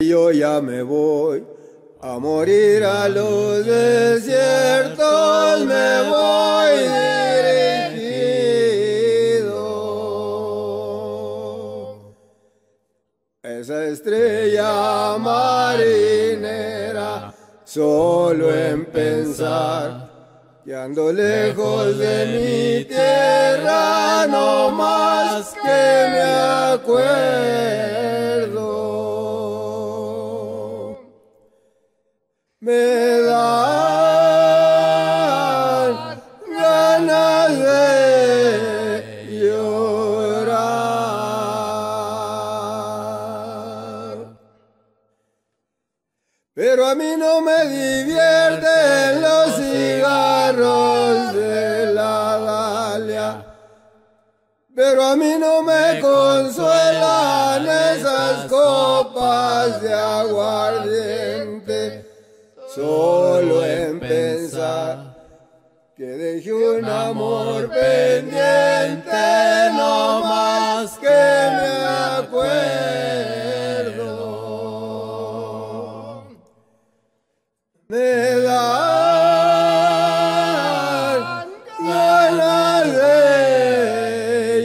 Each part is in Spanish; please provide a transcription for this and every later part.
Yo ya me voy a morir a los desiertos, me voy dirigido. Esa estrella marinera, solo en pensar que ando lejos de mi tierra, no más que me acuerdo. Me dan ganas de llorar, pero a mí no me divierten los cigarros de la Dalia, pero a mí no me consuelan esas copas de aguardiente. Solo en pensar que dejé un amor pendiente, no más que me acuerdo. Me dan ganas de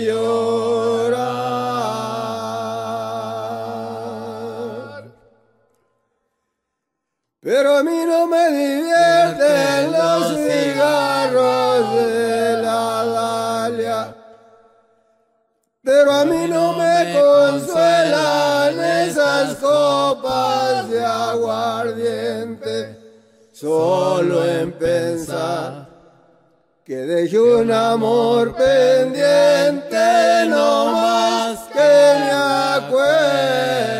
llorar, pero a mí no me divierten los cigarros de la Dalia, pero a mí no me consuelan esas copas de aguardiente. Solo en pensar que dejé un amor pendiente, no más que me acuerdo.